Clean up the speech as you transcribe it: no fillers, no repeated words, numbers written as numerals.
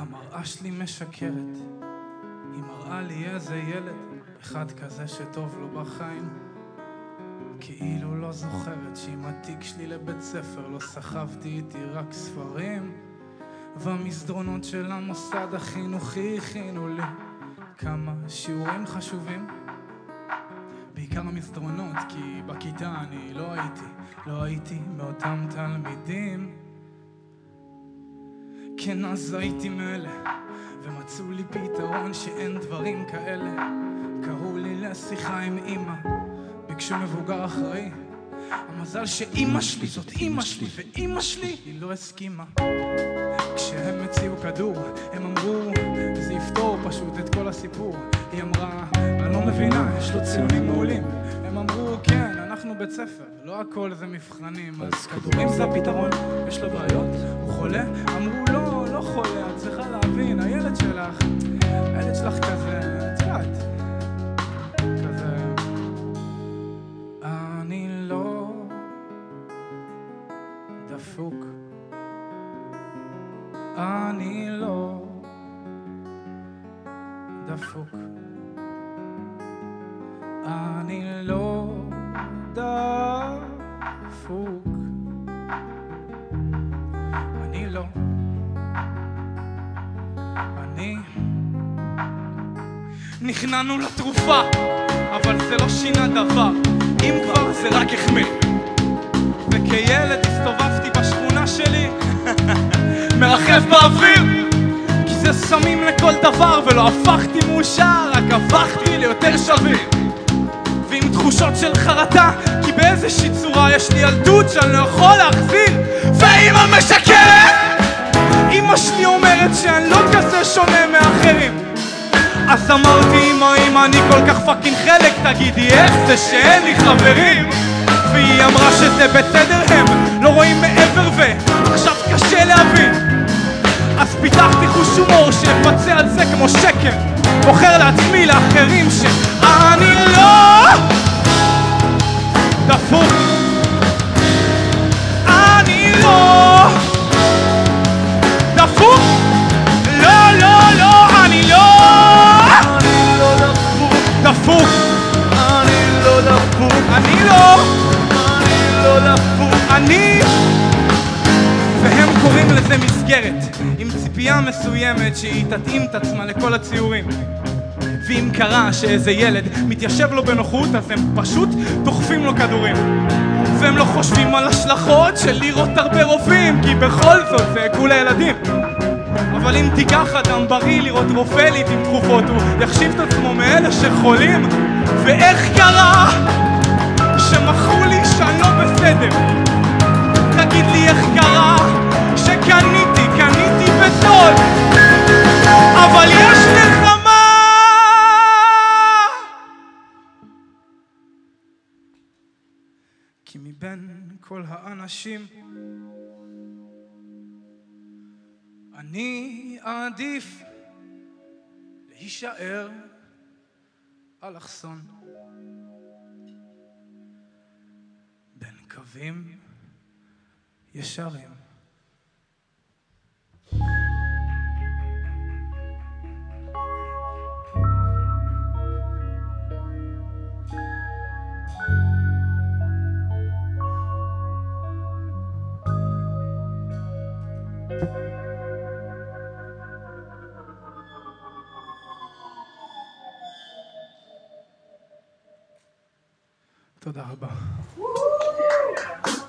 המראה שלי משקרת, היא מראה לי איזה ילד אחד כזה שטוב לו בחיים, כאילו לא זוכרת שעם התיק שלי לבית ספר לא סחבתי איתי רק ספרים, והמסדרונות של המוסד החינוכי הכינו לי כמה שיעורים חשובים, בעיקר המסדרונות, כי בכיתה אני לא הייתי מאותם תלמידים. כן, אז הייתי מאלה, ומצאו לי פתרון שאין דברים כאלה. קראו לי לשיחה עם אמא, ביקשו מבוגר אחראי. המזל שאמא שלי זאת אמא שלי, ואמא שלי היא לא הסכימה. כשהם הציעו כדור, הם אמרו, זה יפתור פשוט את כל הסיפור. היא אמרה, אני לא מבינה, יש לו ציונים מעולים. הם אמרו, כן, אנחנו בית ספר, לא הכל זה מבחנים. אז כדורים זה הפתרון, יש לו בעיות, הוא חולה? אמרו, לא חולה, את צריכה להבין, הילד שלך כזה, את יודעת, כזה. אני לא דפוק, אני לא דפוק, אני לא דפוק, אני לא, נכנענו לתרופה, אבל זה לא שינה דבר, אם כבר זה רק החמיר. וכילד הסתובבתי בשכונה שלי מרחף באוויר, כי זה סמים לכל דבר, ולא הפכתי מאושר, רק הפכתי ליותר שביר, ועם תחושות של חרטה, כי באיזושהי צורה יש לי ילדות שאני לא יכול להחזיר. ואמא משקרת, אמא שלי אומרת שאני לא כזה שונה מאחרים. אז אמרתי, אמא, אני כל כך פאקינג חלק, תגידי איך זה שאין לי חברים. והיא אמרה שזה בסדר, הם לא רואים מעבר ועכשיו קשה להבין. אז פיתחתי חוש הומור שפצע על זה כמו שקר, בוחר לעצמי לאחרים שאני לא דפוק, אני לא דפוק, לא, אני לא דפוק, אני לא דפוק, אני לא דפוק, אני. והם קוראים לזה מסגרת, עם ציפייה מסוימת שהיא תתאים את עצמה לכל הציורים. ואם קרה שאיזה ילד מתיישב לו בנוחות, אז הם פשוט דוחפים לו כדורים. והם לא חושבים על השלכות של לראות הרבה רופאים, כי בכל זאת זה כולה ילדים. אבל אם תיקח אדם בריא לראות רופא לעתים תכופות, הוא יחשיב את עצמו מאלה שחולים. ואיך קרה שמכרו לי שאני לא בסדר? תגיד לי איך קרה שקניתי בזול, אבל יש נחמה. כי מבין כל האנשים אני עדיף להישאר אלכסון בין קווים ישרים. תודה רבה.